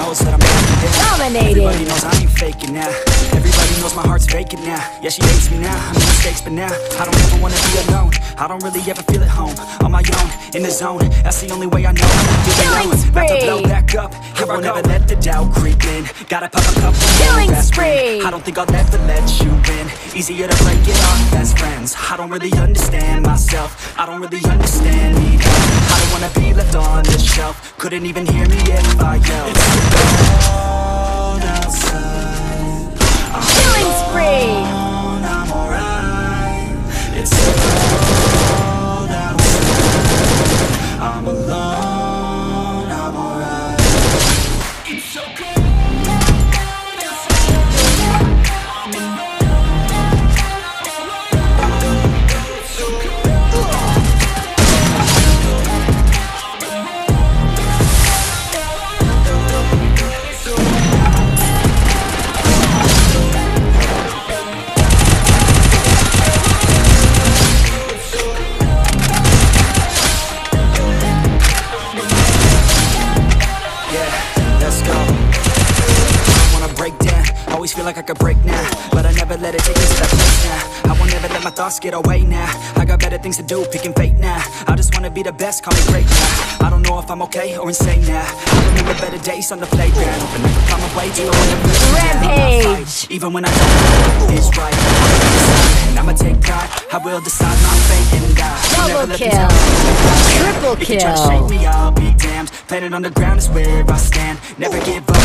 knows that I'm breaking down. Dominating. Everybody knows I ain't faking now. Everybody knows my heart's vacant now. Yeah, she hates me now, I made mistakes but now I don't ever wanna be alone. I don't really ever feel at home. On my own, in the zone, that's the only way I know. Killing about to blow spree. back up. I won't ever let the doubt creep in. Gotta pop a couple Killing more spree. aspirin. I don't think I'll ever let you in. Easier to break it off best friends. I don't really understand myself. I don't really understand me. I don't wanna be left on the shelf. Couldn't even hear me if I yelled. It's cold outside. Killing spree. I'm alright. It's cold outside. I'm alone. I'm alright. It's so cold. Feel like I could break now, but I never let it take me to that place now. I won't ever let my thoughts get away now. I got better things to do, picking fate now. I just wanna be the best, call me great now. I don't know if I'm okay or insane now. I remember better days on the playground, hoping I can find my way to Rampage. even when I don't know it's right. I'ma take pride, I will decide my fate and die. Double kill. Triple If you try to kill. shake me, I'll be damned. Planet on the ground is where I stand. Never give up.